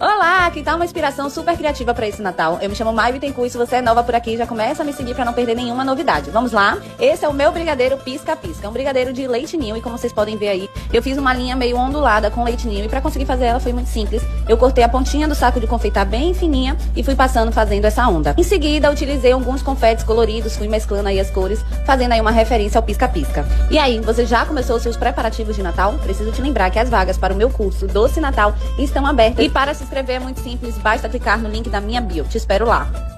Olá, aqui tá uma inspiração super criativa pra esse Natal. Eu me chamo Mai Bittencourt e se você é nova por aqui, já começa a me seguir pra não perder nenhuma novidade. Vamos lá? Esse é o meu brigadeiro pisca-pisca, um brigadeiro de leite ninho e como vocês podem ver aí, eu fiz uma linha meio ondulada com leite ninho e pra conseguir fazer ela foi muito simples. Eu cortei a pontinha do saco de confeitar bem fininha e fui passando fazendo essa onda. Em seguida, utilizei alguns confetes coloridos, fui mesclando aí as cores, fazendo aí uma referência ao pisca-pisca. E aí, você já começou os seus preparativos de Natal? Preciso te lembrar que as vagas para o meu curso Doce Natal estão abertas e para se inscrever é muito simples, basta clicar no link da minha bio. Te espero lá.